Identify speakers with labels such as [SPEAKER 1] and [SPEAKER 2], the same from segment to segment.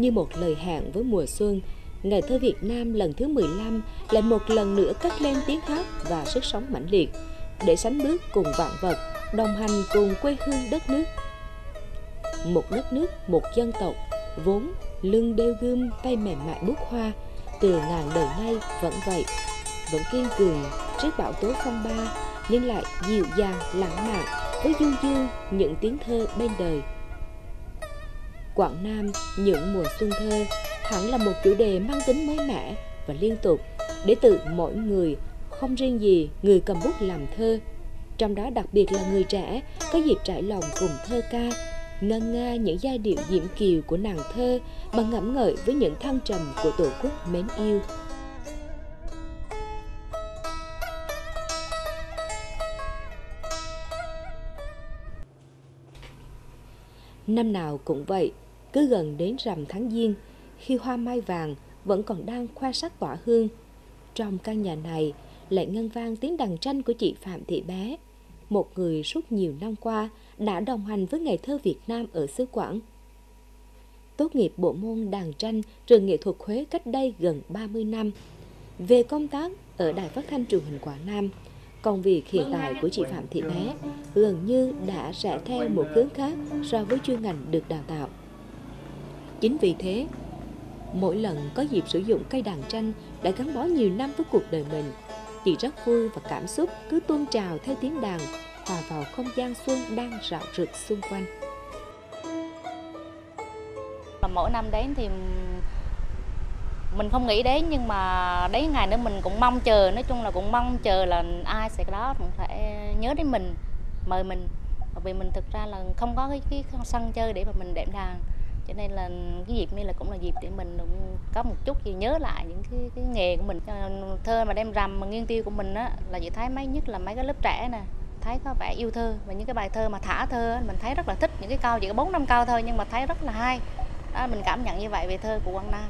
[SPEAKER 1] như một lời hẹn với mùa xuân, Ngày thơ Việt Nam lần thứ 15 lại một lần nữa cất lên tiếng hát và sức sống mãnh liệt, để sánh bước cùng vạn vật, đồng hành cùng quê hương đất nước. Một đất nước, một dân tộc, vốn lưng đeo gươm, tay mềm mại bút hoa, từ ngàn đời nay vẫn vậy, vẫn kiên cường trước bão tố phong ba, nhưng lại dịu dàng lãng mạn với du dương những tiếng thơ bên đời. Quảng Nam những mùa xuân thơ hẳn là một chủ đề mang tính mới mẻ và liên tục, để tự mỗi người, không riêng gì người cầm bút làm thơ, trong đó đặc biệt là người trẻ, có dịp trải lòng cùng thơ ca, ngân nga những giai điệu diễm kiều của nàng thơ, mà ngẫm ngợi với những thăng trầm của tổ quốc mến yêu. Năm nào cũng vậy, cứ gần đến rằm tháng Giêng, khi hoa mai vàng vẫn còn đang khoe sắc tỏa hương, trong căn nhà này lại ngân vang tiếng đàn tranh của chị Phạm Thị Bé, một người suốt nhiều năm qua đã đồng hành với Ngày thơ Việt Nam ở xứ Quảng. Tốt nghiệp bộ môn đàn tranh trường nghệ thuật Huế cách đây gần 30 năm, về công tác ở Đài Phát thanh Truyền hình Quảng Nam, công việc hiện tại của chị Phạm Thị Bé gần như đã rẽ theo một hướng khác so với chuyên ngành được đào tạo. Chính vì thế, mỗi lần có dịp sử dụng cây đàn tranh đã gắn bó nhiều năm với cuộc đời mình, chị rất vui và cảm xúc cứ tuôn trào theo tiếng đàn, hòa vào không gian xuân đang rạo rực xung quanh.
[SPEAKER 2] Mỗi năm đến thì mình không nghĩ đến, nhưng mà đến ngày nữa mình cũng mong chờ, nói chung là cũng mong chờ là ai sẽ đó cũng phải nhớ đến mình, mời mình. Bởi vì mình thực ra là không có cái sân chơi để mà mình đệm đàn, cho nên là cái dịp này là cũng là dịp để mình cũng có một chút gì nhớ lại những cái nghề của mình. Thơ mà đem rằm mà nghiêng tiêu của mình á, là chị thấy nhất là mấy cái lớp trẻ nè, thấy có vẻ yêu thơ, và những cái bài thơ mà thả thơ mình thấy rất là thích, những cái câu chỉ có 4-5 câu thôi nhưng mà thấy rất là hay. Đó, mình cảm nhận như vậy về thơ của Quảng Nam.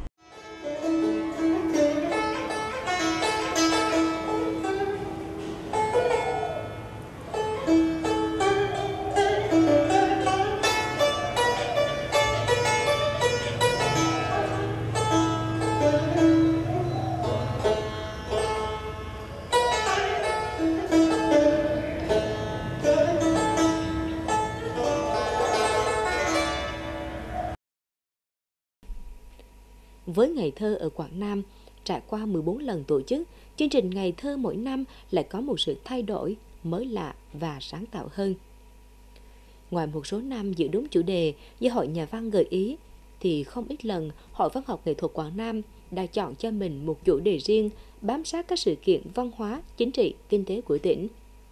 [SPEAKER 1] Với Ngày thơ ở Quảng Nam, trải qua 14 lần tổ chức, chương trình Ngày thơ mỗi năm lại có một sự thay đổi, mới lạ và sáng tạo hơn. Ngoài một số năm giữ đúng chủ đề do Hội Nhà văn gợi ý, thì không ít lần Hội Văn học Nghệ thuật Quảng Nam đã chọn cho mình một chủ đề riêng, bám sát các sự kiện văn hóa, chính trị, kinh tế của tỉnh.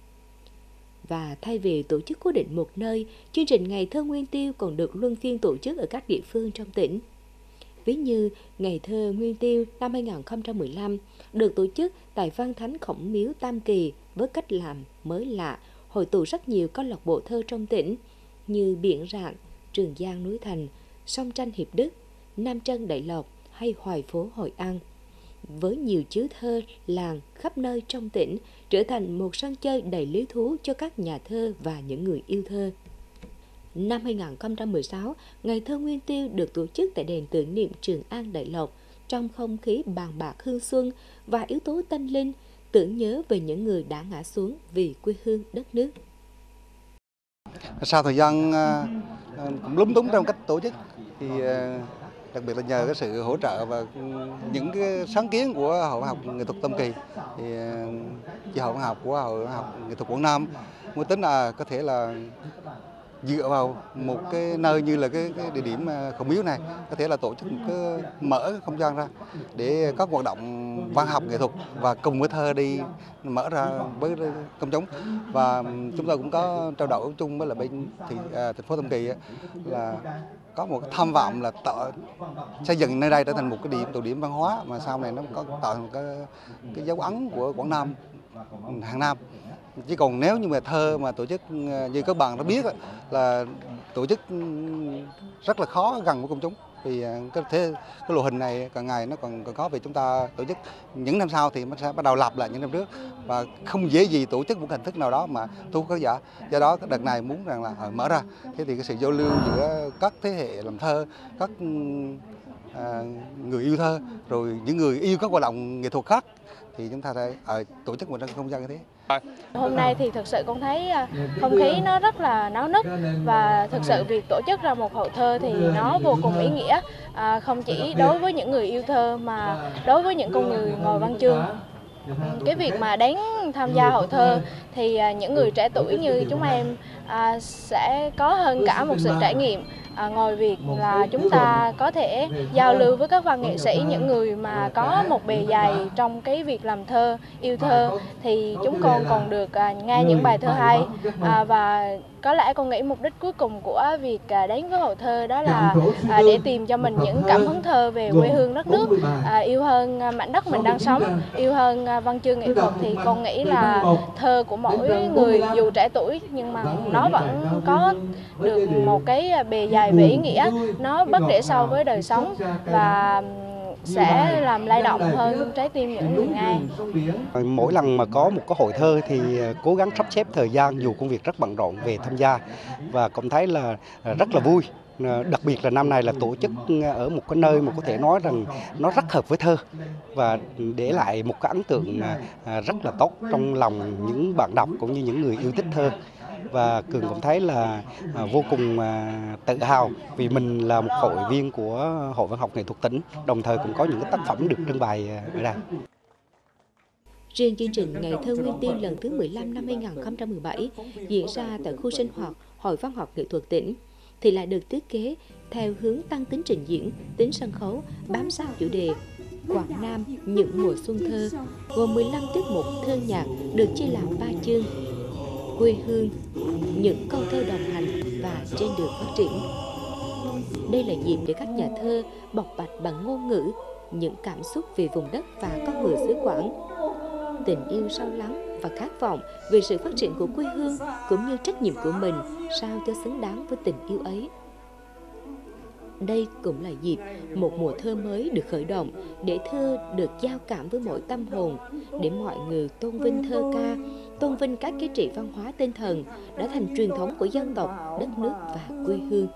[SPEAKER 1] Và thay vì tổ chức cố định một nơi, chương trình Ngày thơ Nguyên Tiêu còn được luân phiên tổ chức ở các địa phương trong tỉnh. Ví như Ngày thơ Nguyên Tiêu năm 2015 được tổ chức tại Văn Thánh Khổng Miếu Tam Kỳ với cách làm mới lạ, hội tụ rất nhiều câu lạc bộ thơ trong tỉnh như Biển Rạng, Trường Giang Núi Thành, Sông Tranh Hiệp Đức, Nam Trân Đại Lộc hay Hoài Phố Hội An. Với nhiều chữ thơ làng khắp nơi trong tỉnh, trở thành một sân chơi đầy lý thú cho các nhà thơ và những người yêu thơ. Năm 2016, Ngày thơ Nguyên Tiêu được tổ chức tại đền tưởng niệm Trường An Đại Lộc, trong không khí bàn bạc hương xuân và yếu tố tâm linh, tưởng nhớ về những người đã ngã xuống vì quê hương đất nước.
[SPEAKER 3] Sau thời gian cũng lúng túng trong cách tổ chức, thì đặc biệt là nhờ cái sự hỗ trợ và những cái sáng kiến của Hội Văn học Nghệ thuật Tam Kỳ, thì chi hội văn học của Hội Văn học Nghệ thuật Quảng Nam mới tính là có thể là dựa vào một cái nơi như là cái địa điểm Khổng Miếu này, có thể là tổ chức một cái mở không gian ra để các hoạt động văn học nghệ thuật và cùng với thơ đi mở ra với công chúng. Và chúng tôi cũng có trao đổi chung với là bên thành phố Tam Kỳ là có một cái tham vọng là xây dựng nơi đây trở thành một cái tụ điểm văn hóa, mà sau này nó có tạo thành cái dấu ấn của Quảng Nam hàng năm. Chứ còn nếu như mà thơ mà tổ chức như các bạn đã biết là tổ chức rất là khó gần với công chúng, Thì cái lộ hình này càng ngày nó còn có, vì chúng ta tổ chức những năm sau thì nó sẽ bắt đầu lặp lại những năm trước, và không dễ gì tổ chức một hình thức nào đó mà thu hút khán giả. Do đó đợt này muốn rằng là mở ra, thế thì cái sự giao lưu giữa các thế hệ làm thơ, các người yêu thơ, rồi những người yêu các hoạt động nghệ thuật khác, thì chúng ta sẽ tổ chức một trong không gian như thế.
[SPEAKER 4] Hôm nay thì thực sự con thấy không khí nó rất là náo nức, và thực sự việc tổ chức ra một hội thơ thì nó vô cùng ý nghĩa, không chỉ đối với những người yêu thơ mà đối với những con người ngồi văn chương. Cái việc mà đến tham gia hội thơ thì những người trẻ tuổi như chúng em sẽ có hơn cả một sự trải nghiệm. Ngoài việc là chúng ta có thể giao lưu với các văn nghệ sĩ, những người mà có một bề dày trong cái việc làm thơ, yêu thơ, thì chúng con còn được nghe những bài thơ hay. Và có lẽ con nghĩ mục đích cuối cùng của việc đến với hội thơ đó là để tìm cho mình những cảm hứng thơ về quê hương đất nước, yêu hơn mảnh đất mình đang sống, yêu hơn văn chương nghệ thuật. Thì con nghĩ là thơ của mỗi người dù trẻ tuổi nhưng mà nó vẫn có được một cái bề dày về ý nghĩa, nó bất để sâu với đời sống và sẽ làm lay động hơn trái tim những người nghe.
[SPEAKER 5] Mỗi lần mà có một cái hội thơ thì cố gắng sắp xếp thời gian dù công việc rất bận rộn về tham gia, và cũng thấy là rất là vui. Đặc biệt là năm nay là tổ chức ở một cái nơi mà có thể nói rằng nó rất hợp với thơ, và để lại một cái ấn tượng rất là tốt trong lòng những bạn đọc cũng như những người yêu thích thơ. Và Cường cũng thấy là vô cùng tự hào vì mình là một hội viên của Hội Văn học Nghệ thuật tỉnh, đồng thời cũng có những cái tác phẩm được trưng bày ở đây.
[SPEAKER 1] Riêng chương trình Ngày thơ Nguyên Tiêu lần thứ 15 năm 2017 diễn ra tại khu sinh hoạt Hội Văn học Nghệ thuật tỉnh thì lại được thiết kế theo hướng tăng tính trình diễn, tính sân khấu, bám sát chủ đề Quảng Nam những mùa xuân thơ, gồm 15 tiết mục thơ nhạc được chia làm 3 chương: quê hương, những câu thơ đồng hành và trên đường phát triển. Đây là dịp để các nhà thơ bộc bạch bằng ngôn ngữ những cảm xúc về vùng đất và con người xứ Quảng, tình yêu sâu lắng và khát vọng về sự phát triển của quê hương cũng như trách nhiệm của mình sao cho xứng đáng với tình yêu ấy. Đây cũng là dịp một mùa thơ mới được khởi động, để thơ được giao cảm với mỗi tâm hồn, để mọi người tôn vinh thơ ca, tôn vinh các giá trị văn hóa tinh thần đã thành truyền thống của dân tộc, đất nước và quê hương.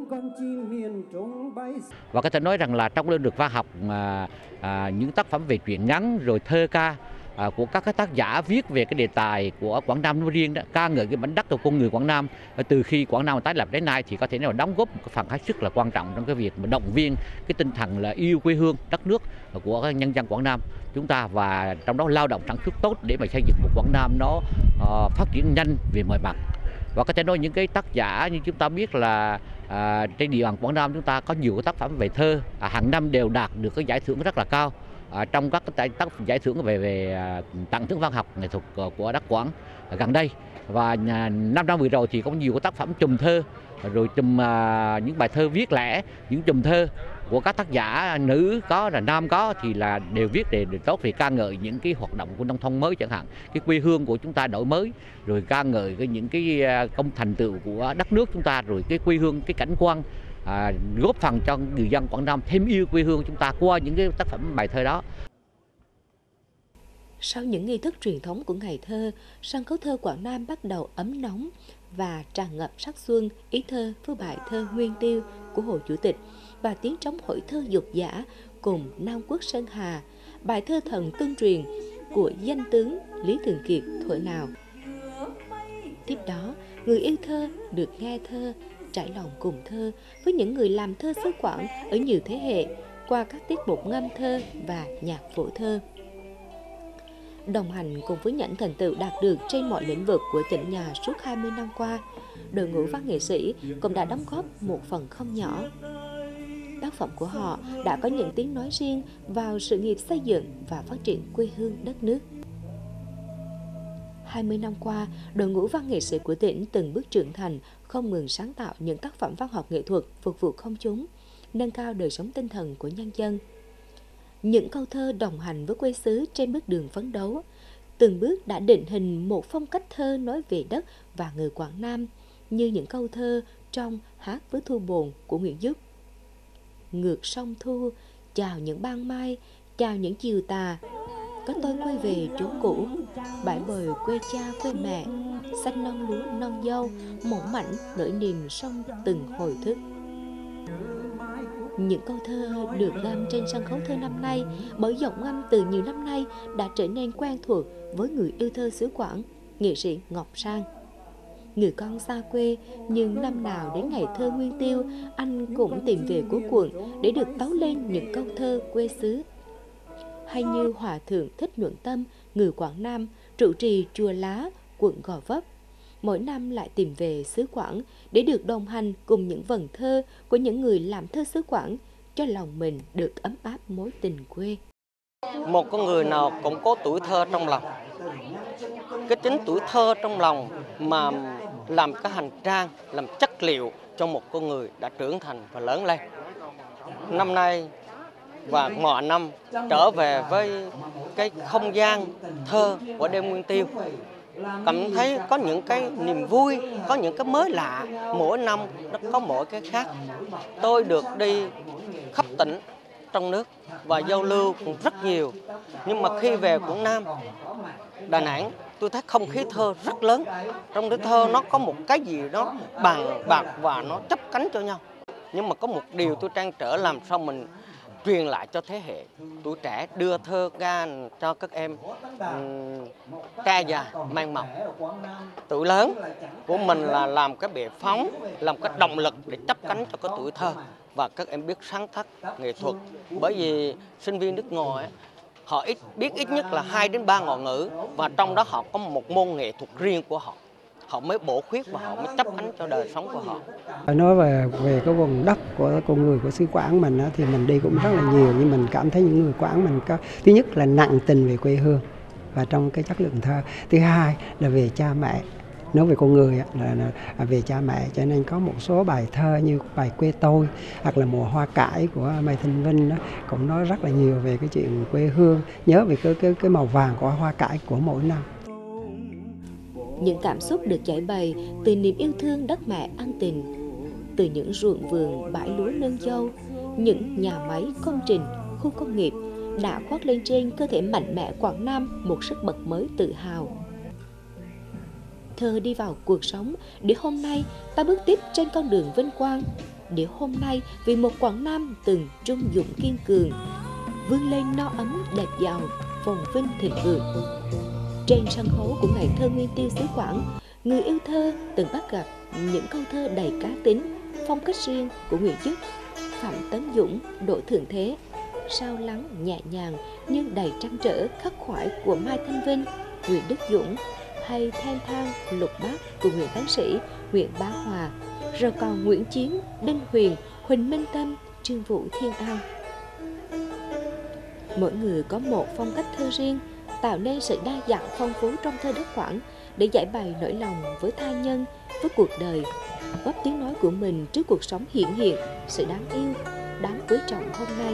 [SPEAKER 6] Và có thể nói rằng là trong lĩnh vực văn học, những tác phẩm về truyện ngắn rồi thơ ca của các cái tác giả viết về cái đề tài của Quảng Nam nói riêng đó, ca ngợi cái mảnh đất của con người Quảng Nam từ khi Quảng Nam tái lập đến nay, thì có thể nói là đóng góp một cái phần hết sức là quan trọng trong cái việc mà động viên cái tinh thần là yêu quê hương đất nước của nhân dân Quảng Nam chúng ta, và trong đó lao động sản xuất tốt để mà xây dựng một Quảng Nam nó phát triển nhanh về mọi mặt. Và có thể nói những cái tác giả như chúng ta biết là trên địa bàn Quảng Nam chúng ta có nhiều cái tác phẩm về thơ hàng năm đều đạt được cái giải thưởng rất là cao trong các cái giải thưởng về tặng thưởng văn học nghệ thuật của đất Quảng gần đây. Và 5 năm vừa rồi thì có nhiều cái tác phẩm chùm thơ, rồi chùm những bài thơ viết lẻ, những chùm thơ của các tác giả nữ có là nam có, thì là đều viết để tốt về ca ngợi những cái hoạt động của nông thôn mới chẳng hạn, cái quê hương của chúng ta đổi mới, rồi ca ngợi những cái công thành tựu của đất nước chúng ta, rồi cái quê hương, cái cảnh quan, góp phần cho người dân Quảng Nam thêm yêu quê hương chúng ta qua những cái tác phẩm bài thơ đó.
[SPEAKER 1] Sau những nghi thức truyền thống của ngày thơ, sân khấu thơ Quảng Nam bắt đầu ấm nóng và tràn ngập sắc xuân, ý thơ với bài thơ Nguyên Tiêu của Hồ Chủ tịch và tiếng trống hội thơ dục dã cùng Nam Quốc Sơn Hà, bài thơ thần tương truyền của danh tướng Lý Thường Kiệt thuở nào. Tiếp đó, người yêu thơ được nghe thơ, trải lòng cùng thơ với những người làm thơ xứ Quảng ở nhiều thế hệ qua các tiết mục ngâm thơ và nhạc phổ thơ. Đồng hành cùng với những thành tựu đạt được trên mọi lĩnh vực của tỉnh nhà suốt 20 năm qua, đội ngũ văn nghệ sĩ cũng đã đóng góp một phần không nhỏ. Tác phẩm của họ đã có những tiếng nói riêng vào sự nghiệp xây dựng và phát triển quê hương đất nước. 20 năm qua, đội ngũ văn nghệ sĩ của tỉnh từng bước trưởng thành, không ngừng sáng tạo những tác phẩm văn học nghệ thuật phục vụ công chúng, nâng cao đời sống tinh thần của nhân dân. Những câu thơ đồng hành với quê xứ trên bước đường phấn đấu, từng bước đã định hình một phong cách thơ nói về đất và người Quảng Nam, như những câu thơ trong Hát với Thu Bồn của Nguyễn Giúp. ngược sông Thu, chào những ban mai, chào những chiều tà. Có tôi quay về chốn cũ, bãi bồi quê cha quê mẹ, xanh non lúa non dâu, mỏng mảnh nỗi niềm sông từng hồi thức. Những câu thơ được gam trên sân khấu thơ năm nay bởi giọng ngâm từ nhiều năm nay đã trở nên quen thuộc với người yêu thơ xứ Quảng, nghệ sĩ Ngọc Sang. Người con xa quê, nhưng năm nào đến ngày thơ Nguyên Tiêu, anh cũng tìm về cố quận để được tấu lên những câu thơ quê xứ. Hay như Hòa thượng Thích Nhuận Tâm, người Quảng Nam, trụ trì chùa Lá, quận Gò Vấp, mỗi năm lại tìm về xứ Quảng để được đồng hành cùng những vần thơ của những người làm thơ xứ Quảng, cho lòng mình được ấm áp mối tình quê.
[SPEAKER 7] Một con người nào cũng có tuổi thơ trong lòng. Cái chính tuổi thơ trong lòng mà làm cái hành trang, làm chất liệu cho một con người đã trưởng thành và lớn lên. Năm nay và mọi năm trở về với cái không gian thơ của đêm Nguyên Tiêu, cảm thấy có những cái niềm vui, có những cái mới lạ, mỗi năm nó có mỗi cái khác. Tôi được đi khắp tỉnh trong nước và giao lưu cũng rất nhiều, nhưng mà khi về Quảng Nam, Đà Nẵng, tôi thấy không khí thơ rất lớn. Trong cái thơ nó có một cái gì đó bàn bạc và nó chấp cánh cho nhau. Nhưng mà có một điều tôi trăn trở, làm sao mình truyền lại cho thế hệ tuổi trẻ, đưa thơ ra cho các em ca dài mang màu. Tuổi lớn của mình là làm cái bệ phóng, làm cái động lực để chấp cánh cho cái tuổi thơ và các em biết sáng tác nghệ thuật. Bởi vì sinh viên nước ngoài họ biết ít nhất là 2 đến 3 ngôn ngữ, và trong đó họ có một môn nghệ thuật riêng của họ. Họ mới bổ khuyết và họ mới chấp cánh cho đời sống của họ.
[SPEAKER 8] Nói về cái vùng đất của con người của xứ Quảng mình thì mình đi cũng rất là nhiều, nhưng mình cảm thấy những người Quảng mình có, thứ nhất là nặng tình về quê hương và trong cái chất lượng thơ. Thứ hai là về cha mẹ. Nói về con người là về cha mẹ, cho nên có một số bài thơ như bài Quê Tôi hoặc là Mùa Hoa Cải của Mai Thanh Vinh cũng nói rất là nhiều về cái chuyện quê hương, nhớ về cái màu vàng của hoa cải của mỗi năm.
[SPEAKER 1] Những cảm xúc được giải bày từ niềm yêu thương đất mẹ ân tình, từ những ruộng vườn bãi lúa nương dâu, những nhà máy công trình, khu công nghiệp đã khoác lên trên cơ thể mạnh mẽ Quảng Nam một sức bật mới tự hào. Thơ đi vào cuộc sống để hôm nay ta bước tiếp trên con đường vinh quang, để hôm nay vì một Quảng Nam từng trung dũng kiên cường, vươn lên no ấm đẹp giàu, phồn vinh thịnh vượng. Trên sân khấu của ngày thơ Nguyên Tiêu xứ Quảng, người yêu thơ từng bắt gặp những câu thơ đầy cá tính, phong cách riêng của Nguyễn Dứt, Phạm Tấn Dũng, Đỗ Thượng Thế, sao lắng nhẹ nhàng nhưng đầy trăn trở khắc khoải của Mai Thanh Vinh, Nguyễn Đức Dũng, hay Thênh Thang Lục Bát của Nguyễn Tấn Sĩ, Nguyễn Bá Hòa, rồi còn Nguyễn Chiến, Đinh Huyền, Huỳnh Minh Tâm, Trương Vũ Thiên An. Mỗi người có một phong cách thơ riêng, tạo nên sự đa dạng phong phú trong thơ đất Quảng để giải bày nỗi lòng với tha nhân, với cuộc đời, góp tiếng nói của mình trước cuộc sống hiện hiện, sự đáng yêu, đáng quý trọng hôm nay.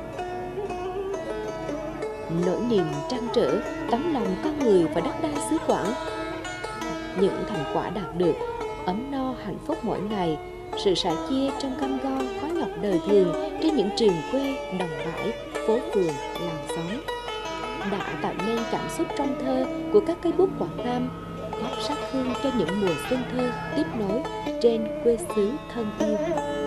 [SPEAKER 1] Nỗi niềm trăn trở, tấm lòng con người và đất đai xứ Quảng, những thành quả đạt được, ấm no hạnh phúc mỗi ngày, sự sẻ chia trong cam go khó nhọc đời thường trên những trường quê, đồng bãi, phố phường, làng xóm, đã tạo nên cảm xúc trong thơ của các cây bút Quảng Nam, góp sát hương cho những mùa xuân thơ tiếp nối trên quê xứ thân yêu.